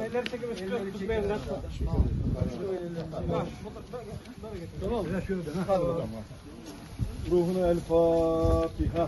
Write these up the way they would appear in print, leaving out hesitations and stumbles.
elleri çekip tutmayın lan. Tamam ya şöyle de. Hadi bakalım. Ruhuna el Fatiha.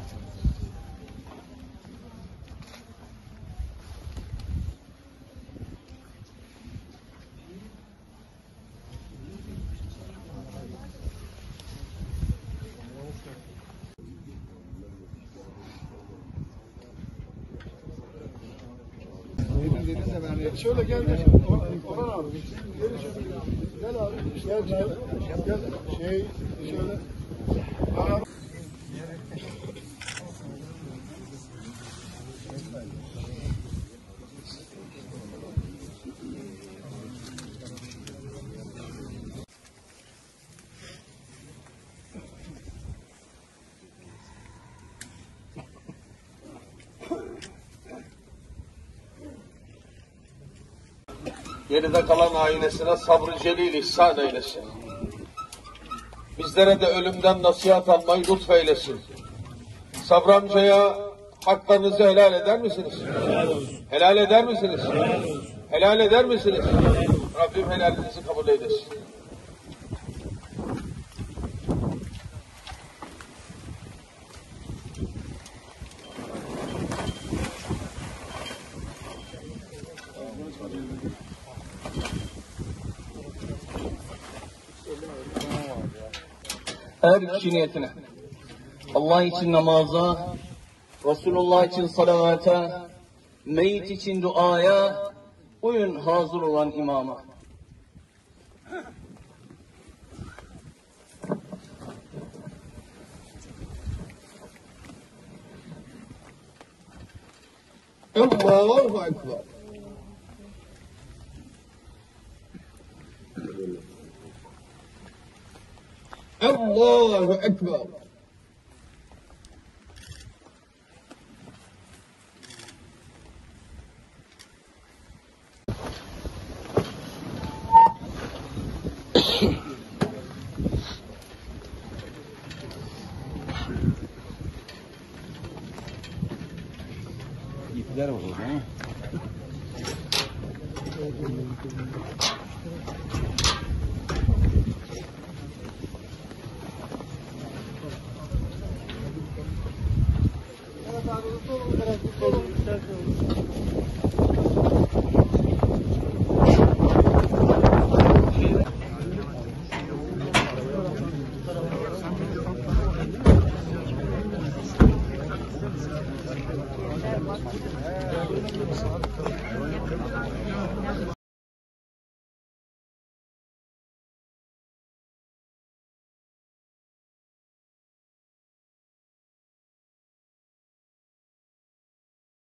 Şöyle gel. Orhan abi. Gel şöyle. Gel abi. Gel. Şöyle. Geride kalan ainesine sabrı celil ihsan eylesin. Bizlere de ölümden nasihat almayı lütfeylesin. Sabri amcaya haklarınızı helal eder misiniz? Helal olsun. Helal eder misiniz? Helal olsun. Helal eder misiniz? Rabbim helalinizi kabul eylesin. Her kişi niyetine, Allah için namaza, Resulullah için salavata, meyit için duaya, uyun hazır olan imama. Allahu Ekber. Allahu Ekber. İpler olur ha.